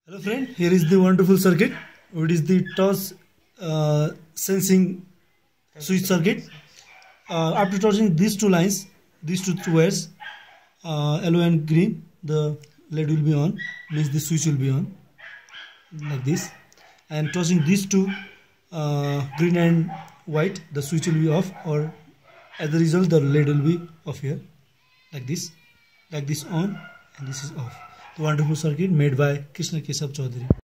Hello friend, here is the wonderful circuit. It is the touch sensing switch circuit. After touching these two lines, these two wires, yellow and green, the LED will be on, means the switch will be on, like this. And touching these two, green and white, the switch will be off, or as a result the LED will be off here, like this on, and this is off. The wonderful circuit made by Krishna Keshav Chaudhary.